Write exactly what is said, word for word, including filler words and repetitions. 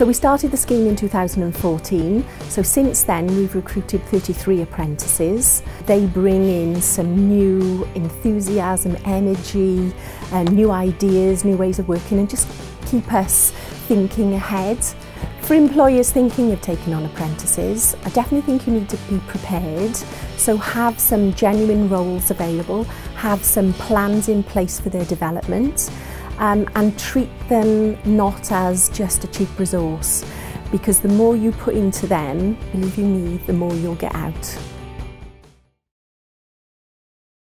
So we started the scheme in two thousand fourteen, so since then we've recruited thirty-three apprentices. They bring in some new enthusiasm, energy, uh, new ideas, new ways of working, and just keep us thinking ahead. For employers thinking of taking on apprentices, I definitely think you need to be prepared. So have some genuine roles available, have some plans in place for their development, um, and treat them not as just a cheap resource, because the more you put into them, believe you me, the more you'll get out.